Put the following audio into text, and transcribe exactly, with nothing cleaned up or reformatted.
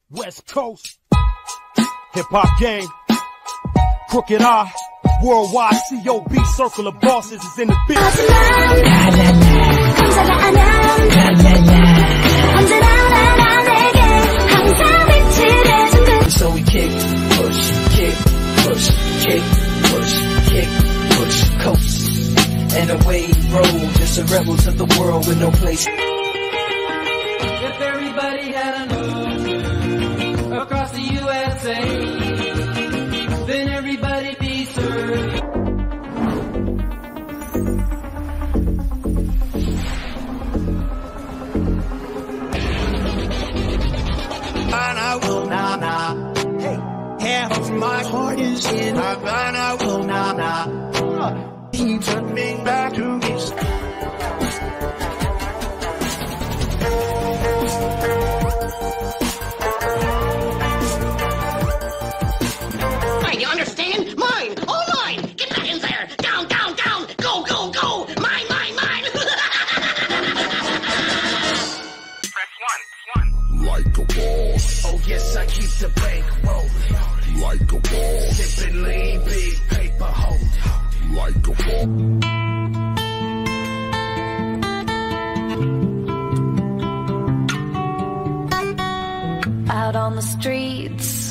West Coast, hip hop game, crooked eye, worldwide C O B, circle of bosses is in the business. So we kick, push, kick, push, kick, push, kick, push, coast. And away we roll, just a rebel to the world with no place. If everybody had an ocean across the U S A, then everybody'd be served. And I will nah nah. Hey, half of my heart is in. And I will nah nah. He took me back to his. Mine, you understand? Mine! All mine! Get back in there! Down, down, down! Go, go, go! Mine, mine, mine! Press one, one. Like a boss. Oh yes, I keep the bank rolling. Like a boss. Sipping lean, big paper hold. Like a boss. Out on the streets,